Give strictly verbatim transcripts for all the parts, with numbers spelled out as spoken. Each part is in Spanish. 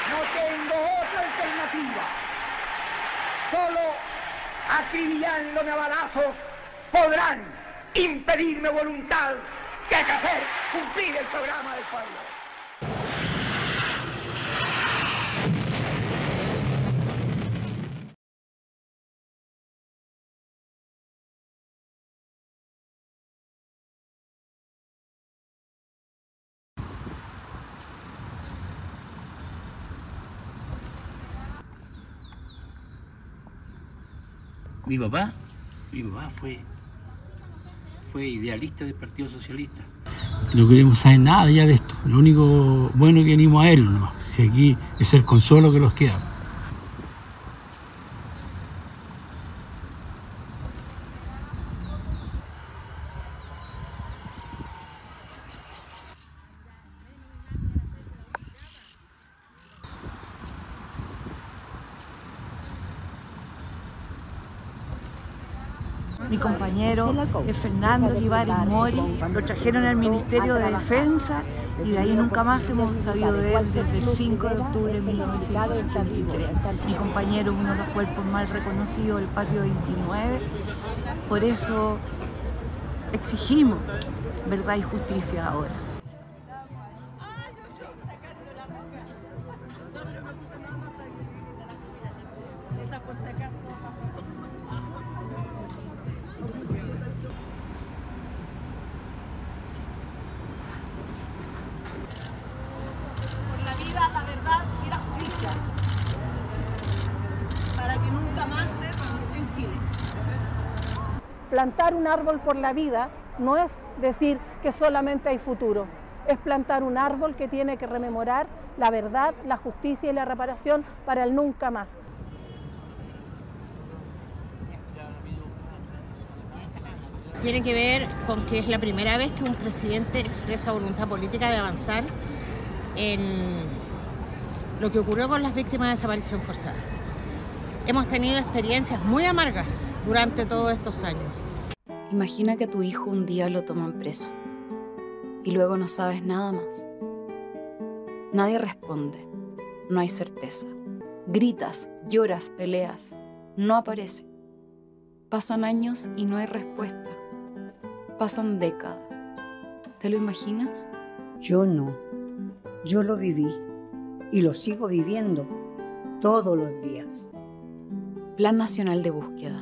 No tengo otra alternativa. Solo acribillándome a balazos podrán impedirme voluntad de hacer cumplir el programa del pueblo. Mi papá, mi papá fue, fue idealista del Partido Socialista. No queremos saber nada ya de esto. Lo único bueno que venimos a él, ¿no? Si aquí es el consuelo que nos queda. Mi compañero es Fernando Olivares Mori, lo trajeron al Ministerio de Defensa y de ahí nunca más hemos sabido de él desde el cinco de octubre de mil novecientos setenta y tres. Mi compañero es uno de los cuerpos más reconocidos del Patio veintinueve, por eso exigimos verdad y justicia ahora. La verdad y la justicia para que nunca más en Chile. Plantar un árbol por la vida no es decir que solamente hay futuro, es plantar un árbol que tiene que rememorar la verdad, la justicia y la reparación para el nunca más. Tiene que ver con que es la primera vez que un presidente expresa voluntad política de avanzar en lo que ocurrió con las víctimas de desaparición forzada. Hemos tenido experiencias muy amargas durante todos estos años. Imagina que a tu hijo un día lo toman preso y luego no sabes nada más. Nadie responde, no hay certeza. Gritas, lloras, peleas, no aparece. Pasan años y no hay respuesta. Pasan décadas. ¿Te lo imaginas? Yo no. Yo lo viví y lo sigo viviendo todos los días. Plan Nacional de Búsqueda.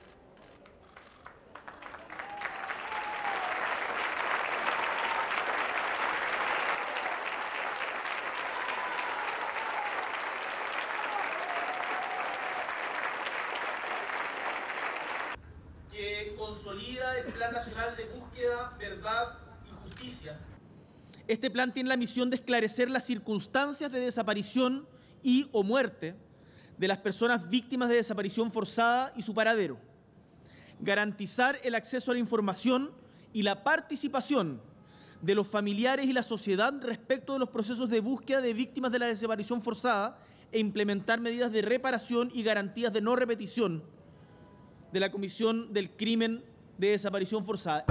Que consolida el Plan Nacional de Búsqueda, Verdad y Justicia. Este plan tiene la misión de esclarecer las circunstancias de desaparición y o muerte de las personas víctimas de desaparición forzada y su paradero, garantizar el acceso a la información y la participación de los familiares y la sociedad respecto de los procesos de búsqueda de víctimas de la desaparición forzada e implementar medidas de reparación y garantías de no repetición de la comisión del crimen de desaparición forzada.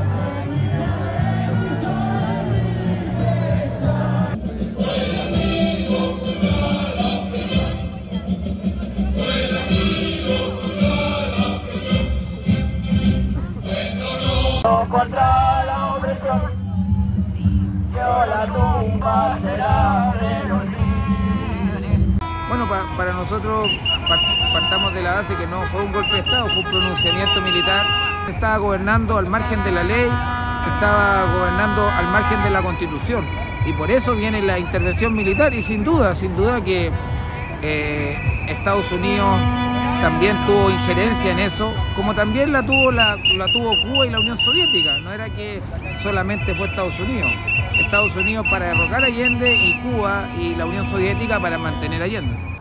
Contra la opresión, yo la tumba será de los libres. Bueno, pa, para nosotros partamos de la base que no fue un golpe de Estado, fue un pronunciamiento militar. Se estaba gobernando al margen de la ley, se estaba gobernando al margen de la Constitución. Y por eso viene la intervención militar y sin duda, sin duda que eh, Estados Unidos también tuvo injerencia en eso, como también la tuvo, la, la tuvo Cuba y la Unión Soviética. No era que solamente fue Estados Unidos. Estados Unidos para derrocar a Allende y Cuba y la Unión Soviética para mantener a Allende.